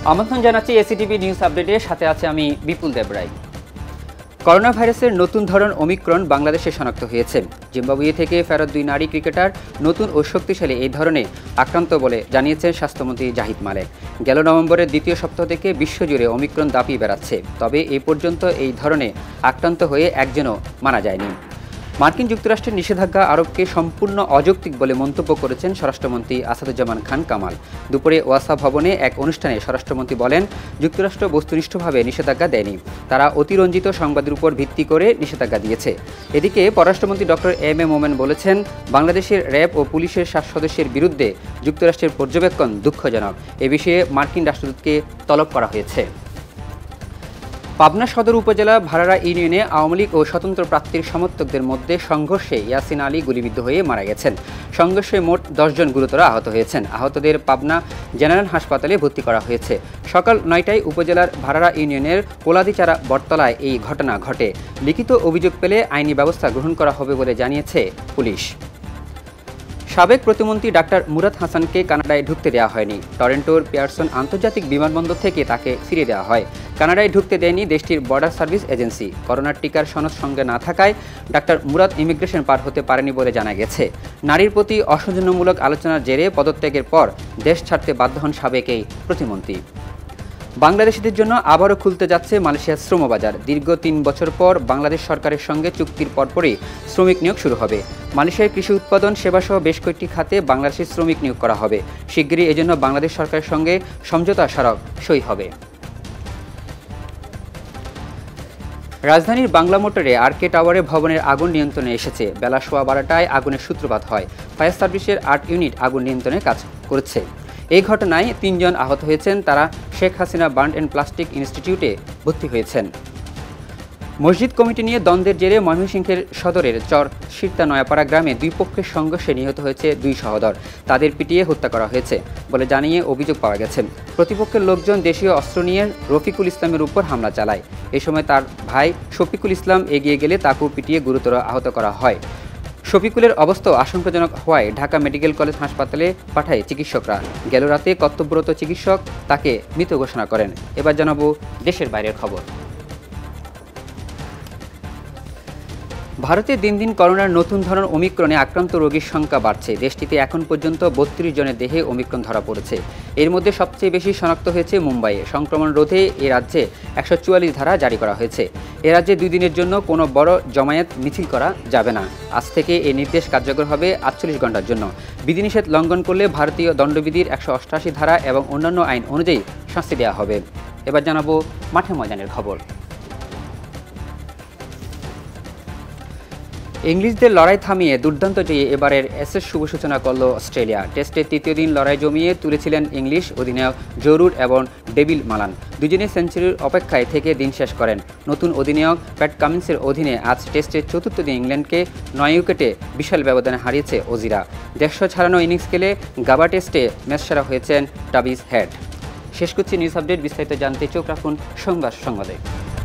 আমন্ত্রণ জানাচ্ছি এসিটিভি নিউজ আপডেটের সাথে আছে আমি বিপুল দেবরায়। করোনা ভাইরাসের নতুন ধরন ওমিক্রন বাংলাদেশে শনাক্ত হয়েছে। জিম্বাবুয়ে থেকে ফেরত 2 নারী ক্রিকেটার নতুন ও শক্তিশালী এই ধরনের আক্রান্ত বলে জানিয়েছেন স্বাস্থ্যমন্ত্রী জাহিদ মালেক। গেল নভেম্বরের দ্বিতীয় সপ্তাহ থেকে বিশ্বজুড়ে ওমিক্রন দাপিয়ে বেড়াচ্ছে, তবে এই পর্যন্ত এই ধরনের আক্রান্ত হয়ে একজনও মারা যায়নি। মার্কিন যুক্তরাষ্ট্রের নিষেধাজ্ঞা আরোপকে সম্পূর্ণ অযৌক্তিক বলে মন্তব্য করেছেন স্বরাষ্ট্রমন্ত্রী আসাদুজ্জামান খান কামাল। দুপুরে ওয়াসা ভবনে এক অনুষ্ঠানে স্বরাষ্ট্রমন্ত্রী বলেন, যুক্তরাষ্ট্র বস্তুনিষ্ঠভাবে নিষেধাজ্ঞা দেয়নি, তারা অতিরঞ্জিত সংবাদের উপর ভিত্তি করে নিষেধাজ্ঞা দিয়েছে। এদিকে পররাষ্ট্রমন্ত্রী ডক্টর এম এ মোমেন বলেছেন, বাংলাদেশের র্যাব ও পুলিশের 7 সদস্যের বিরুদ্ধে যুক্তরাষ্ট্রের পর্যবেক্ষণ দুঃখজনক। এ বিষয়ে মার্কিন রাষ্ট্রদূতকে তলব করা হয়েছে। পাবনা সদর উপজেলা ভাড়ারা ইউনিয়নে আওয়ামী লীগ ও স্বতন্ত্র প্রার্থীর সমর্থকদের মধ্যে সংঘর্ষে ইয়াসিন আলী গুলিবিদ্ধ হয়ে মারা গেছেন। সংঘর্ষে মোট 10 জন গুরুতর আহত হয়েছেন। আহতদের পাবনা জেনারেল হাসপাতালে ভর্তি করা হয়েছে। সকাল 9টায় উপজেলার ভাড়ারা ইউনিয়নের কোলাদিচারা বটতলায় এই ঘটনা ঘটে। লিখিত অভিযোগ পেলে আইনি ব্যবস্থা গ্রহণ করা হবে বলে জানিয়েছে পুলিশ। সাবেক প্রতিমন্ত্রী ডাক্তার মুরাদ হাসানকে কানাডায় ঢুকতে দেওয়া হয়নি। টরন্টোর পিয়ারসন আন্তর্জাতিক বিমানবন্দর থেকে তাকে ফিরিয়ে দেওয়া হয়। কানাডায় ঢুকতে দেয়নি দেশটির বর্ডার সার্ভিস এজেন্সি। করোনার টিকার সনদ সঙ্গে না থাকায় ডাক্তার মুরাদ ইমিগ্রেশন পার হতে পারেনি বলে জানা গেছে। নারীর প্রতি অসৌজন্যমূলক আলোচনার জেরে পদত্যাগের পর দেশ ছাড়তে বাধ্য হন সাবেক এই প্রতিমন্ত্রী। বাংলাদেশিদের জন্য আবারও খুলতে যাচ্ছে মালয়েশিয়ার শ্রমবাজার। দীর্ঘ 3 বছর পর বাংলাদেশ সরকারের সঙ্গে চুক্তির পরপরই শ্রমিক নিয়োগ শুরু হবে। মালয়েশিয়ার কৃষি উৎপাদন সেবাসহ বেশ কয়েকটি খাতে বাংলাদেশি শ্রমিক নিয়োগ করা হবে। শিগগিরই এজন্য বাংলাদেশ সরকারের সঙ্গে সমঝোতা স্মারক সই হবে। রাজধানীর বাংলা মোটরে আরকে টাওয়ারে ভবনের আগুন নিয়ন্ত্রণে এসেছে। বেলা 12:15টায় আগুনের সূত্রপাত হয়। ফায়ার সার্ভিসের 8 ইউনিট আগুন নিয়ন্ত্রণে কাজ করছে। এই ঘটনায় 3 জন আহত হয়েছেন। তারা Sheikh Hasina burn and plastic ইনস্টিটিউটে ভর্তি হয়েছেন। মসজিদ কমিটি নিয়ে দ্বন্দ্বের জেরে ময়মনসিংহের সদরের চর সিরতা নয়াপাড়া গ্রামে 2 পক্ষের সংঘর্ষে নিহত হয়েছে 2 সহোদর। তাদের পিটিয়ে হত্যা করা হয়েছে বলে জানিয়ে অভিযোগ পাওয়া গেছে। প্রতিপক্ষের লোকজন দেশীয় অস্ত্র নিয়ে রফিকুল ইসলামের উপর হামলা চালায়। এ সময় তার ভাই শফিকুল ইসলাম এগিয়ে গেলে তাকেও পিটিয়ে গুরুতর আহত করা হয়। শফিকুলের অবস্থা আশঙ্কাজনক হওয়ায় ঢাকা মেডিকেল কলেজ হাসপাতালে পাঠায় চিকিৎসকরা। গেল রাতে কর্তব্যরত চিকিৎসক তাকে মৃত ঘোষণা করেন। এবার জানাবো দেশের বাইরের খবর। ভারতে দিন দিন করোনার নতুন ধরন ওমিক্রনে আক্রান্ত রোগীর সংখ্যা বাড়ছে। দেশটিতে এখন পর্যন্ত 32 জনের দেহে ওমিক্রন ধরা পড়েছে। এর মধ্যে সবচেয়ে বেশি শনাক্ত হয়েছে মুম্বাইয়ে। সংক্রমণ রোধে এ রাজ্যে 144 ধারা জারি করা হয়েছে। এ রাজ্যে 2 দিনের জন্য কোনো বড় জমায়েত মিছিল করা যাবে না। আজ থেকে এই নির্দেশ কার্যকর হবে 48 ঘন্টার জন্য। বিধিনিষেধ লঙ্ঘন করলে ভারতীয় দণ্ডবিধির 188 ধারা এবং অন্যান্য আইন অনুযায়ী শাস্তি দেওয়া হবে। এবার জানাবো মাঠে ময়দানের খবর। ইংলিশদের লড়াই থামিয়ে দুর্দান্ত জয়ে এবারের অ্যাশেজ শুভ সূচনা করল অস্ট্রেলিয়া। টেস্টের 3য় দিন লড়াই জমিয়ে তুলেছিলেন ইংলিশ অধিনায়ক জো রুট এবং ডেভিল মালান। দুজনেই সেঞ্চুরির অপেক্ষায় থেকে দিন শেষ করেন। নতুন অধিনায়ক প্যাট কামিন্সের অধীনে আজ টেস্টের 4র্থ দিন ইংল্যান্ডকে 9 উইকেটে বিশাল ব্যবধানে হারিয়েছে অজিরা। 150 ছাড়ানো ইনিংস খেলে গাবা টেস্টে ম্যাচ সেরা হয়েছেন ট্রাভিস হেড। শেষ করছি নিউজ আপডেট। বিস্তারিত জানতে চোখ রাখুন সংবাদে।